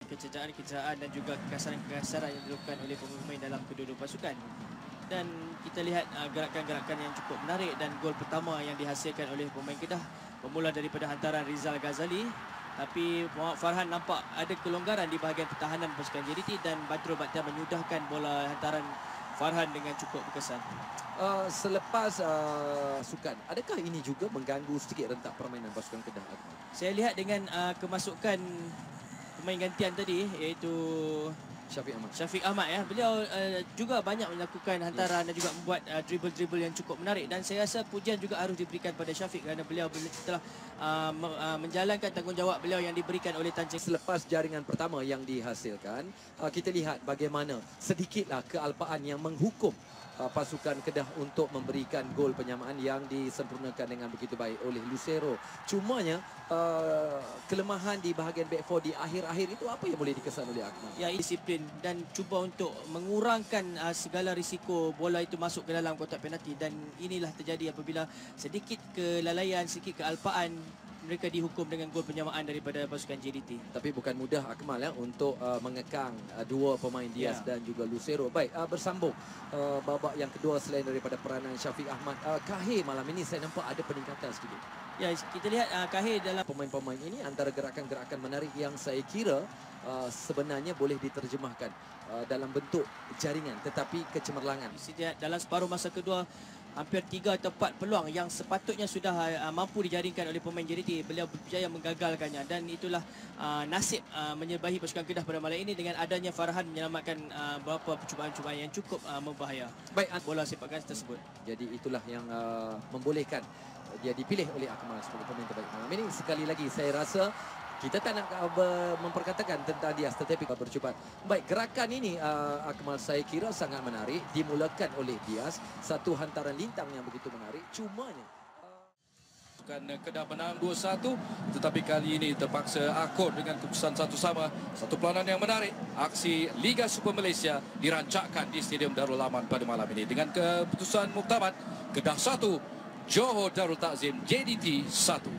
kecederaan dan juga kekasaran-kekasaran yang dilakukan oleh pemain dalam kedua-dua pasukan. Dan kita lihat gerakan-gerakan yang cukup menarik dan gol pertama yang dihasilkan oleh pemain Kedah bermula daripada hantaran Rizal Ghazali. Tapi Muhammad Farhan nampak ada kelonggaran di bahagian pertahanan pasukan JDT dan Badrul Bakhtiar menyudahkan bola hantaran Farhan dengan cukup berkesan. Selepas sukan, adakah ini juga mengganggu sedikit rentak permainan pasukan Kedah? Saya lihat dengan kemasukan pemain gantian tadi iaitu Syafiq Ahmad ya. Beliau juga banyak melakukan hantaran dan juga membuat dribble-dribble yang cukup menarik, dan saya rasa pujian juga harus diberikan pada Syafiq kerana beliau telah menjalankan tanggungjawab beliau yang diberikan oleh Tan Cheng. Selepas jaringan pertama yang dihasilkan, kita lihat bagaimana sedikitlah kealpaan yang menghukum pasukan Kedah untuk memberikan gol penyamaan yang disempurnakan dengan begitu baik oleh Lucero. Cumanya kelemahan di bahagian back four di akhir-akhir itu apa yang boleh dikesan oleh Akmal? Ya, disiplin dan cuba untuk mengurangkan segala risiko bola itu masuk ke dalam kotak penalti, dan inilah terjadi apabila sedikit kelalaian, sedikit kealpaan mereka dihukum dengan gol penyamaan daripada pasukan JDT. Tapi bukan mudah Akmal ya untuk mengekang dua pemain Diaz dan juga Lucero. Baik, bersambung babak yang kedua selain daripada peranan Syafiq Ahmad, Kahir malam ini saya nampak ada peningkatan sedikit. Ya, kita lihat Kahir dalam pemain-pemain ini antara gerakan-gerakan menarik yang saya kira sebenarnya boleh diterjemahkan dalam bentuk jaringan tetapi kecemerlangan. Dalam separuh masa kedua, hampir 3 atau 4 peluang yang sepatutnya sudah mampu dijaringkan oleh pemain JDT, beliau berjaya menggagalkannya, dan itulah nasib menyerbahi pasukan Kedah pada malam ini dengan adanya Farhan menyelamatkan beberapa cubaan-cubaan yang cukup membahaya. Baik, bola sepak ganda tersebut. Jadi itulah yang membolehkan dia dipilih oleh Akmal sebagai pemain terbaik malam ini. Sekali lagi saya rasa kita tak nak memperkatakan tentang Diaz, tetapi bercuba. Baik, gerakan ini Akmal saya kira sangat menarik, dimulakan oleh Diaz, satu hantaran lintang yang begitu menarik. Cumanya Kedah menang 2-1, tetapi kali ini terpaksa akor dengan keputusan satu sama. Satu peranan yang menarik, aksi Liga Super Malaysia dirancangkan di Stadium Darul Aman pada malam ini dengan keputusan muktamad Kedah 1, Johor Darul Takzim JDT 1.